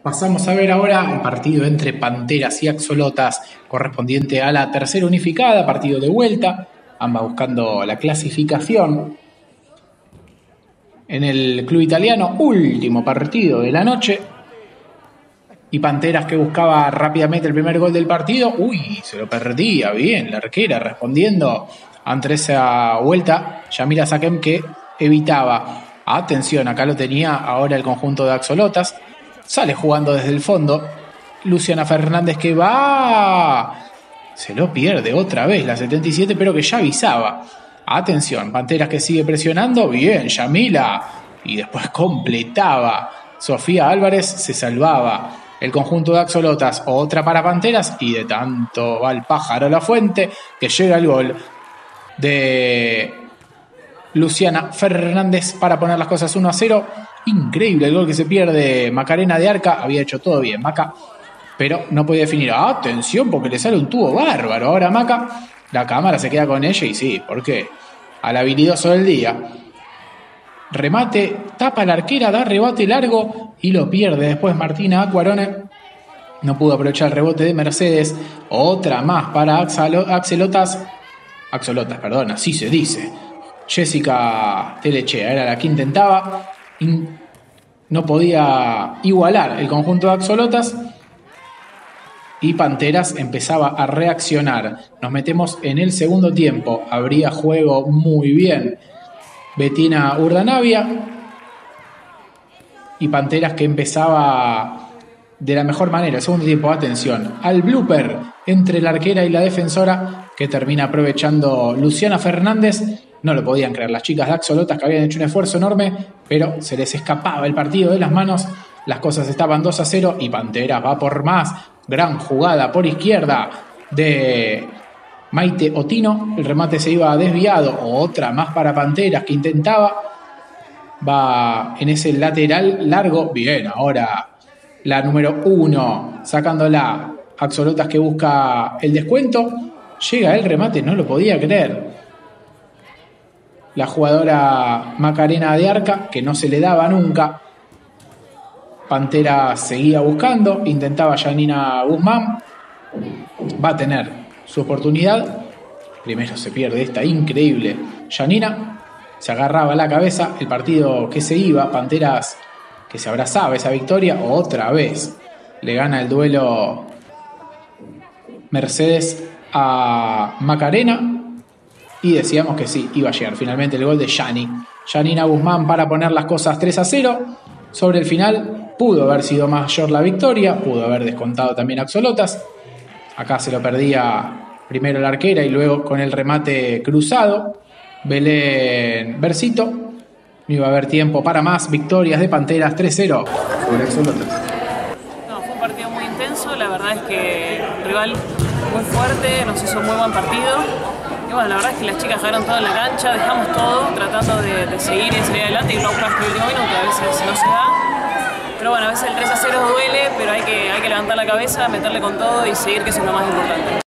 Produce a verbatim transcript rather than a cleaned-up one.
Pasamos a ver ahora el partido entre Panteras y Axolotas, correspondiente a la tercera unificada, partido de vuelta, ambas buscando la clasificación. En el club italiano, último partido de la noche. Y Panteras, que buscaba rápidamente el primer gol del partido. Uy, se lo perdía bien la arquera respondiendo ante esa vuelta. Yamila Sakem, que evitaba. Atención, acá lo tenía ahora el conjunto de Axolotas. Sale jugando desde el fondo. Luciana Fernández, que va. Se lo pierde otra vez la setenta y siete, pero que ya avisaba. Atención, Panteras, que sigue presionando. Bien, Yamila. Y después completaba. Sofía Álvarez, se salvaba. El conjunto de Axolotas, otra para Panteras. Y de tanto va el pájaro a la fuente, que llega el gol de Luciana Fernández para poner las cosas uno a cero. Increíble el gol que se pierde Macarena de Arca. Había hecho todo bien Maca, pero no podía definir. Atención, porque le sale un tubo bárbaro ahora a Maca. La cámara se queda con ella y sí, ¿por qué? Al habilidoso del día. Remate, tapa la arquera, da rebote largo y lo pierde después Martina Aquarone. No pudo aprovechar el rebote de Mercedes. Otra más para Axolotas. Axolotas, perdón, así se dice. Jessica Telechea era la que intentaba. No podía igualar el conjunto de Axolotas. Y Panteras empezaba a reaccionar. Nos metemos en el segundo tiempo. Habría juego muy bien Betina Urdanavia. Y Panteras, que empezaba de la mejor manera. El segundo tiempo, atención al blooper entre la arquera y la defensora, que termina aprovechando Luciana Fernández. No lo podían creer las chicas de Axolotas, que habían hecho un esfuerzo enorme, pero se les escapaba el partido de las manos. Las cosas estaban dos a cero y Panteras va por más. Gran jugada por izquierda de Maite Otino. El remate se iba desviado. Otra más para Panteras, que intentaba. Va en ese lateral largo. Bien, ahora la número uno sacándola. Axolotas, que busca el descuento. Llega el remate, no lo podía creer. La jugadora Macarena de Arca, que no se le daba nunca. Pantera seguía buscando, intentaba Janina Guzmán. Va a tener su oportunidad. Primero se pierde esta increíble Janina. Se agarraba la cabeza, el partido que se iba. Panteras, que se abrazaba esa victoria. Otra vez le gana el duelo Mercedes a Macarena. Y decíamos que sí, iba a llegar finalmente el gol de Yani. Janina Guzmán para poner las cosas tres a cero. Sobre el final pudo haber sido mayor la victoria. Pudo haber descontado también Axolotas. Acá se lo perdía primero la arquera y luego con el remate cruzado Belén Versito. No iba a haber tiempo para más. Victorias de Panteras tres cero sobre Axolotas. No, fue un partido muy intenso. La verdad es que el rival muy fuerte. Nos hizo un muy buen partido. Y bueno, la verdad es que las chicas dejaron todo en la cancha, dejamos todo, tratando de, de seguir y seguir adelante y no buscar el último minuto, a veces no se da. Pero bueno, a veces el tres a cero duele, pero hay que, hay que levantar la cabeza, meterle con todo y seguir, que eso es lo más importante.